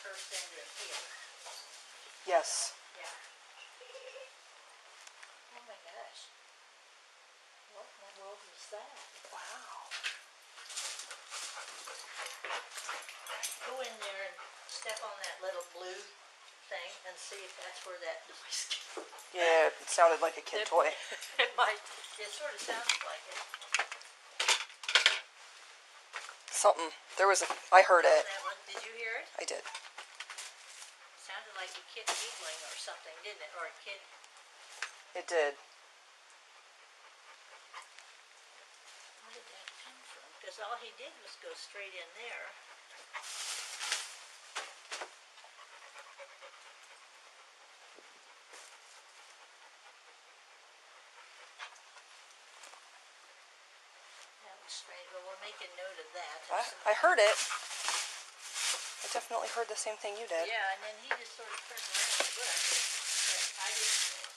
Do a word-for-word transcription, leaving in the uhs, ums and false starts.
her sending him here. Yes. Yeah. Oh my gosh. What in the world was that? Wow. Go in there and step on that little blue thing and see if that's where that noise came. Yeah, it sounded like a kid it, toy. It might. It sort of sounded like it. Something. There was a... I heard it. That one. Did you hear it? I did. It sounded like a kid giggling or something, didn't it? Or a kid... It did. Where did that come from? Because all he did was go straight in there. That was strange, but we'll make a note of that. I, I heard it. I definitely heard the same thing you did. Yeah, and then he just sort of turned around and looked. But I didn't...